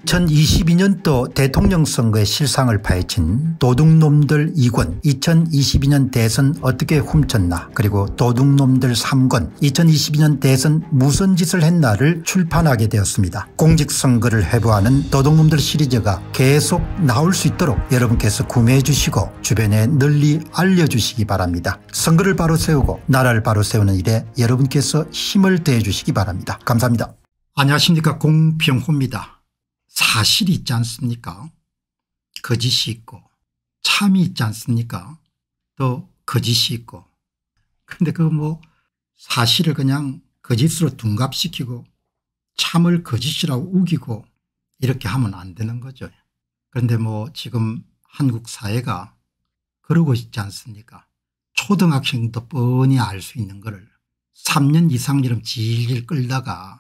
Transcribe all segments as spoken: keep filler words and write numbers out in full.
이천이십이 년도 대통령 선거의 실상을 파헤친 도둑놈들 이 권 이천이십이 년 대선 어떻게 훔쳤나 그리고 도둑놈들 삼 권 이천이십이 년 대선 무슨 짓을 했나를 출판하게 되었습니다. 공직선거를 회부하는 도둑놈들 시리즈가 계속 나올 수 있도록 여러분께서 구매해 주시고 주변에 널리 알려주시기 바랍니다. 선거를 바로 세우고 나라를 바로 세우는 일에 여러분께서 힘을 더해 주시기 바랍니다. 감사합니다. 안녕하십니까, 공병호입니다. 사실이 있지 않습니까? 거짓이 있고 참이 있지 않습니까? 또 거짓이 있고. 그런데 그 뭐 사실을 그냥 거짓으로 둔갑시키고 참을 거짓이라고 우기고 이렇게 하면 안 되는 거죠. 그런데 뭐 지금 한국 사회가 그러고 있지 않습니까? 초등학생도 뻔히 알 수 있는 거를 삼 년 이상 이름 질질 끌다가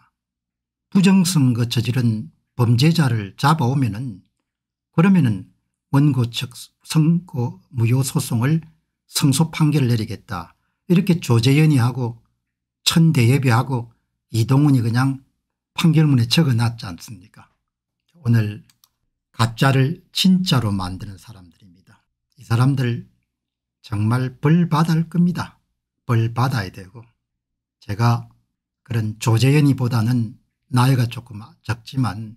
부정선거 저지른 범죄자를 잡아오면은 그러면은 원고 측 선고 무효 소송을 승소 판결을 내리겠다 이렇게 조재현이 하고 천대엽이 하고 이동훈이 그냥 판결문에 적어놨지 않습니까? 오늘 가짜를 진짜로 만드는 사람들입니다. 이 사람들 정말 벌 받을 겁니다. 벌 받아야 되고, 제가 그런 조재현이보다는 나이가 조금 적지만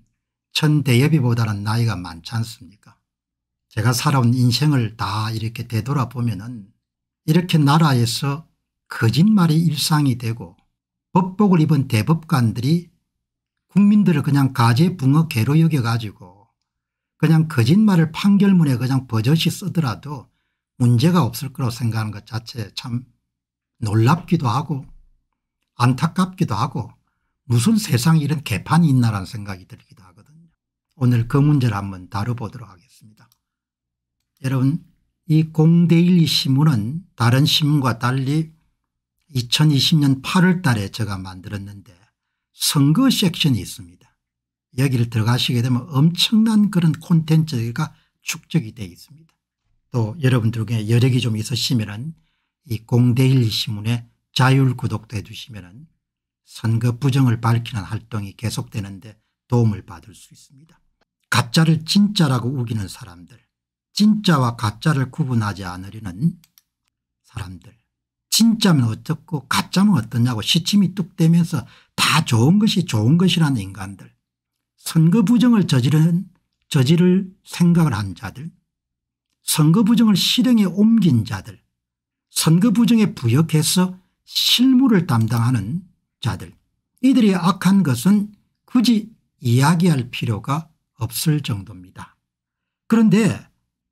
천대엽이보다는 나이가 많지 않습니까? 제가 살아온 인생을 다 이렇게 되돌아보면은 이렇게 나라에서 거짓말이 일상이 되고 법복을 입은 대법관들이 국민들을 그냥 가재붕어 개로 여겨가지고 그냥 거짓말을 판결문에 그냥 버젓이 쓰더라도 문제가 없을 거라고 생각하는 것 자체 참 놀랍기도 하고 안타깝기도 하고 무슨 세상에 이런 개판이 있나라는 생각이 들기도 하거든요. 오늘 그 문제를 한번 다뤄보도록 하겠습니다. 여러분, 이 공데일리 신문은 다른 신문과 달리 이천이십 년 팔월 달에 제가 만들었는데 선거 섹션이 있습니다. 여기를 들어가시게 되면 엄청난 그런 콘텐츠가 축적이 되어 있습니다. 또 여러분들 중에 여력이 좀 있으시면 이 공데일리 신문에 자율 구독도 해 주시면 선거 부정을 밝히는 활동이 계속되는데 도움을 받을 수 있습니다. 가짜를 진짜라고 우기는 사람들, 진짜와 가짜를 구분하지 않으려는 사람들, 진짜면 어떻고 가짜면 어떠냐고 시침이 뚝 대면서 다 좋은 것이 좋은 것이라는 인간들, 선거 부정을 저지른, 저지를 생각을 한 자들, 선거 부정을 실행에 옮긴 자들, 선거 부정에 부역해서 실무를 담당하는 자들, 이들이 악한 것은 굳이 이야기할 필요가 없을 정도입니다. 그런데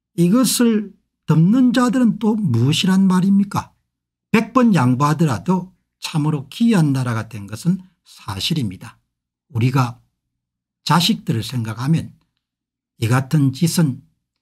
이것을 덮는 자들은 또 무엇이란 말입니까? 백 번 양보하더라도 참으로 기이한 나라가 된 것은 사실입니다. 우리가 자식들을 생각하면 이 같은 짓은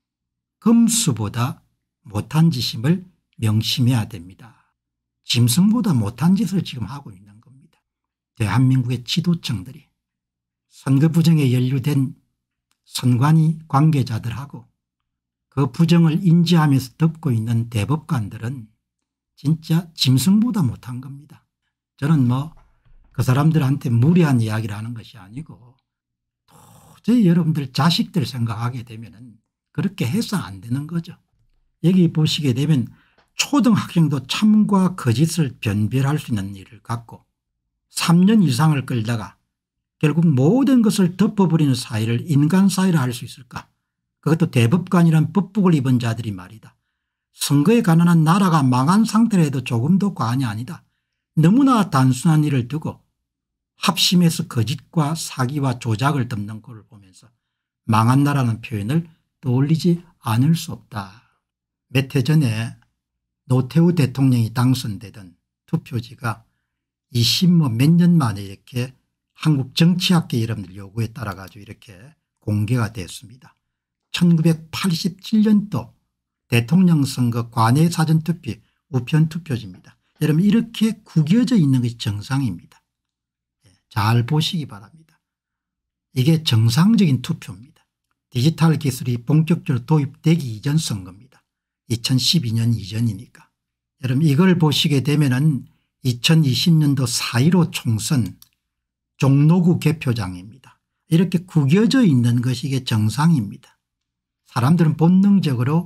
금수보다 못한 짓임을 명심해야 됩니다. 짐승보다 못한 짓을 지금 하고 있는 겁니다. 대한민국의 지도층들이 선거 부정에 연루된 선관위 관계자들하고 그 부정을 인지하면서 덮고 있는 대법관들은 진짜 짐승보다 못한 겁니다. 저는 뭐 그 사람들한테 무리한 이야기를 하는 것이 아니고 도저히 여러분들 자식들 생각하게 되면 그렇게 해서 안 되는 거죠. 여기 보시게 되면 초등학생도 참과 거짓을 변별할 수 있는 일을 갖고 삼 년 이상을 끌다가 결국 모든 것을 덮어버리는 사회를 인간 사회라 할 수 있을까? 그것도 대법관이란 법복을 입은 자들이 말이다. 선거에 가난한 나라가 망한 상태라 해도 조금도 과언이 아니다. 너무나 단순한 일을 두고 합심해서 거짓과 사기와 조작을 덮는 걸 보면서 망한 나라는 표현을 떠올리지 않을 수 없다. 몇 해 전에 노태우 대통령이 당선되던 투표지가 이십 뭐 몇 년 만에 이렇게 한국 정치학계 여러분들 요구에 따라 가지고 이렇게 공개가 됐습니다. 천구백팔십칠 년도 대통령 선거 관내 사전투표 우편 투표지입니다. 여러분 이렇게 구겨져 있는 것이 정상입니다. 잘 보시기 바랍니다. 이게 정상적인 투표입니다. 디지털 기술이 본격적으로 도입되기 이전 선거입니다. 이천십이 년 이전이니까. 여러분 이걸 보시게 되면은 이천이십 년도 사 일오 총선 종로구 개표장입니다. 이렇게 구겨져 있는 것이 이게 정상입니다. 사람들은 본능적으로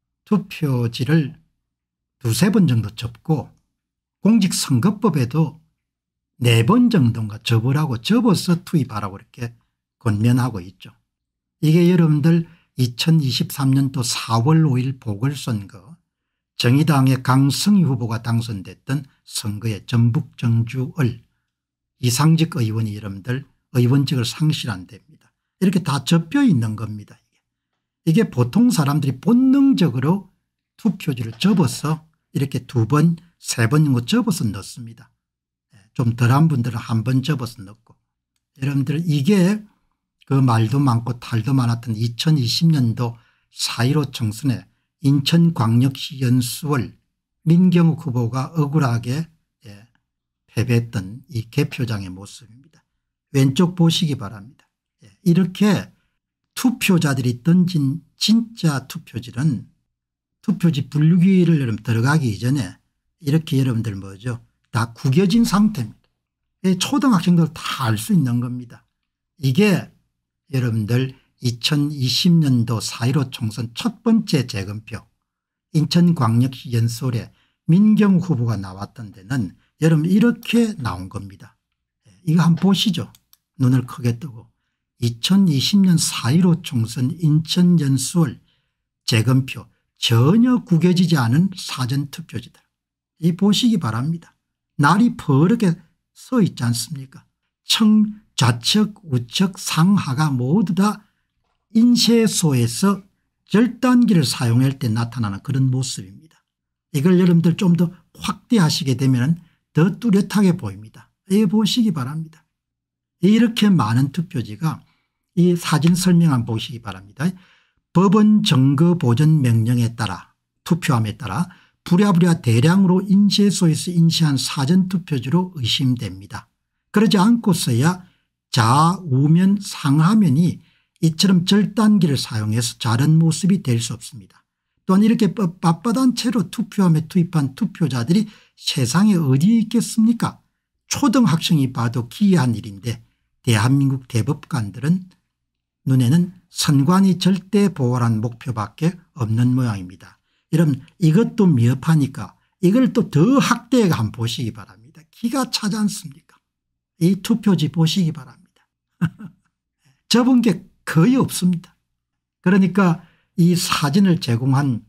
투표지를 두세 번 정도 접고 공직선거법에도 네 번 정도인가 접으라고 접어서 투입하라고 이렇게 권면하고 있죠. 이게 여러분들 이천이십삼 년도 사월 오일 보궐선거 정의당의 강성희 후보가 당선됐던 선거의 전북 정주을 이상직 의원이 여러분들 의원직을 상실한 데입니다. 이렇게 다 접혀 있는 겁니다. 이게, 이게 보통 사람들이 본능적으로 투표지를 접어서 이렇게 두 번 세 번 정도 접어서 넣습니다. 좀 덜한 분들은 한 번 접어서 넣고. 여러분들 이게 그 말도 많고 탈도 많았던 이천이십 년도 사 일오 총선에 인천광역시 연수월 민경욱 후보가 억울하게 예, 패배했던 이 개표장의 모습입니다. 왼쪽 보시기 바랍니다. 예, 이렇게 투표자들이 던진 진짜 투표지는 투표지 분류기를 여러분 들어가기 이전에 이렇게 여러분들 뭐죠 다 구겨진 상태입니다. 초등학생들 다 알 수 있는 겁니다. 이게 여러분들 이천이십 년도 사 일오 총선 첫 번째 재검표 인천광역시 연수원에 민경욱 후보가 나왔던 데는 여러분 이렇게 나온 겁니다. 이거 한번 보시죠. 눈을 크게 뜨고 이천이십 년 사 일오 총선 인천 연수원 재검표 전혀 구겨지지 않은 사전투표지들. 이 보시기 바랍니다. 날이 퍼렇게 서 있지 않습니까? 청 좌측 우측 상하가 모두 다 인쇄소에서 절단기를 사용할 때 나타나는 그런 모습입니다. 이걸 여러분들 좀 더 확대하시게 되면 더 뚜렷하게 보입니다. 이 보시기 바랍니다. 이렇게 많은 투표지가 이 사진 설명안 보시기 바랍니다. 법원 증거 보전 명령에 따라 투표함에 따라 부랴부랴 대량으로 인쇄소에서 인쇄한 사전투표지로 의심됩니다. 그러지 않고서야 좌우면 상하면이 이처럼 절단기를 사용해서 자른 모습이 될 수 없습니다. 또한 이렇게 빳빳한 채로 투표함에 투입한 투표자들이 세상에 어디에 있겠습니까? 초등학생이 봐도 기이한 일인데 대한민국 대법관들은 눈에는 선관위 절대 보호라는 목표밖에 없는 모양입니다. 여러분 이것도 미흡하니까 이걸 또 더 확대해 한번 보시기 바랍니다. 기가 차지 않습니까? 이 투표지 보시기 바랍니다. 접은 게 거의 없습니다. 그러니까 이 사진을 제공한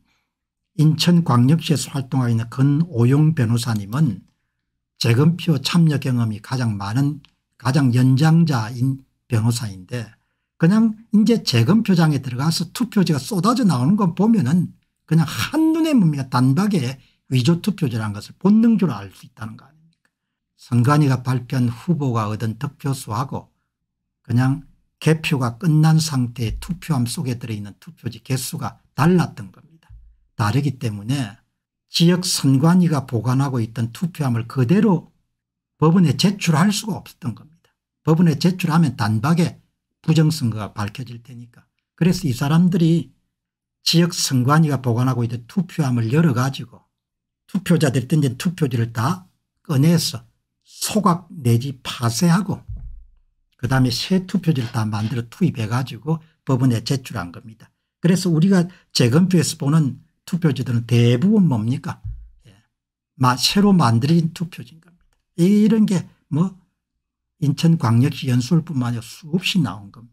인천광역시에서 활동하고 있는 건오용 변호사님은 재검표 참여 경험이 가장 많은 가장 연장자인 변호사인데 그냥 이제 재검표장에 들어가서 투표지가 쏟아져 나오는 거 보면은 그냥 한눈에 뭡니까 단박에 위조투표지라는 것을 본능적으로 알 수 있다는 거 아닙니까? 선관위가 발표한 후보가 얻은 득표수하고 그냥 개표가 끝난 상태의 투표함 속에 들어있는 투표지 개수가 달랐던 겁니다. 다르기 때문에 지역 선관위가 보관하고 있던 투표함을 그대로 법원에 제출할 수가 없었던 겁니다. 법원에 제출하면 단박에 부정선거가 밝혀질 테니까. 그래서 이 사람들이 지역 선관위가 보관하고 있던 투표함을 열어가지고 투표자들이 던진 투표지를 다 꺼내서 소각 내지 파쇄하고 그다음에 새 투표지를 다 만들어 투입해 가지고 법원에 제출한 겁니다. 그래서 우리가 재검표에서 보는 투표지들은 대부분 뭡니까? 예. 새로 만들어진 투표지인 겁니다. 이런 게 뭐 인천광역시 연수원뿐만 아니라 수없이 나온 겁니다.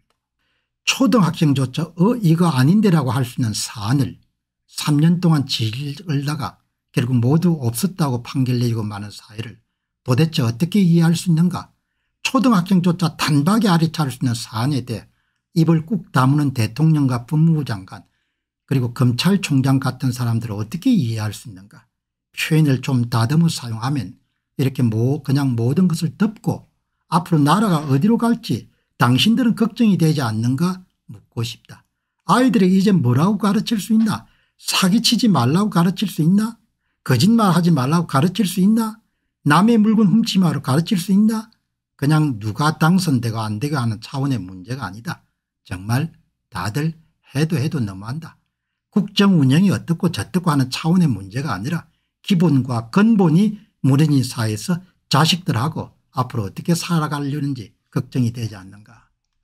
초등학생조차 어 이거 아닌데라고 할 수 있는 사안을 삼 년 동안 질을다가 결국 모두 없었다고 판결 내리고 마는 사회를 도대체 어떻게 이해할 수 있는가. 초등학생조차 단박에 알아차릴 수 있는 사안에 대해 입을 꾹 다무는 대통령과 법무부 장관 그리고 검찰총장 같은 사람들을 어떻게 이해할 수 있는가. 표현을 좀 다듬어 사용하면 이렇게 뭐 그냥 모든 것을 덮고 앞으로 나라가 어디로 갈지 당신들은 걱정이 되지 않는가 묻고 싶다. 아이들에게 이제 뭐라고 가르칠 수 있나. 사기치지 말라고 가르칠 수 있나. 거짓말하지 말라고 가르칠 수 있나. 남의 물건 훔치지 말라고 가르칠 수 있나. 그냥 누가 당선되고 안 되고 하는 차원의 문제가 아니다. 정말 다들 해도 해도 너무한다. 국정 운영이 어떻고 저떻고 하는 차원의 문제가 아니라 기본과 근본이 무너진 사회에서 자식들하고 앞으로 어떻게 살아가려는지 걱정이 되지 않는가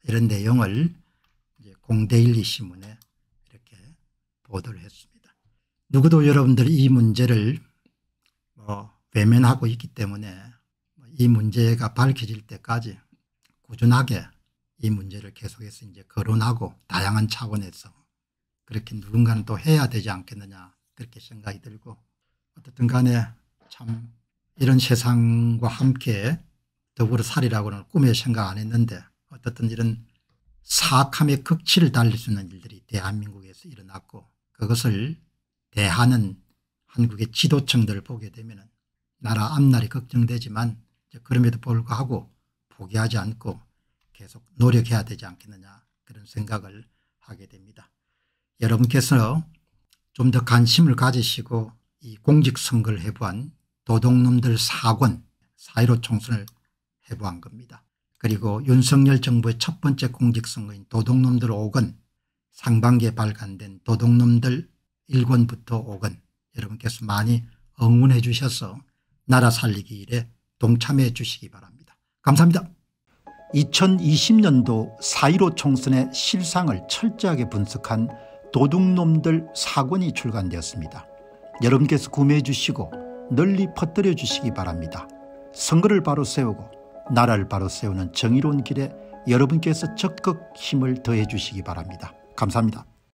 이런 내용을 이제 공데일리 신문에 이렇게 보도를 했습니다. 누구도 여러분들 이 문제를 뭐 외면하고 있기 때문에 이 문제가 밝혀질 때까지 꾸준하게 이 문제를 계속해서 이제 거론하고 다양한 차원에서 그렇게 누군가는 또 해야 되지 않겠느냐 그렇게 생각이 들고, 어떻든 간에 참 이런 세상과 함께 더불어 살이라고는 꿈에 생각 안 했는데 어떻든 이런 사악함의 극치를 달릴 수 있는 일들이 대한민국에서 일어났고, 그것을 대하는 한국의 지도층들을 보게 되면 나라 앞날이 걱정되지만 그럼에도 불구하고 포기하지 않고 계속 노력해야 되지 않겠느냐 그런 생각을 하게 됩니다. 여러분께서 좀 더 관심을 가지시고 이 공직선거를 해부한 도둑놈들 사 권 사 일오 총선을 해부한 겁니다. 그리고 윤석열 정부의 첫 번째 공직선거인 도둑놈들 오 권, 상반기에 발간된 도둑놈들 일 권부터 오 권, 여러분께서 많이 응원해 주셔서 나라 살리기 일에 동참해 주시기 바랍니다. 감사합니다. 이천이십 년도 사 일오 총선의 실상을 철저하게 분석한 도둑놈들 사 권이 출간되었습니다. 여러분께서 구매해 주시고 널리 퍼뜨려 주시기 바랍니다. 선거를 바로 세우고 나라를 바로 세우는 정의로운 길에 여러분께서 적극 힘을 더해 주시기 바랍니다. 감사합니다.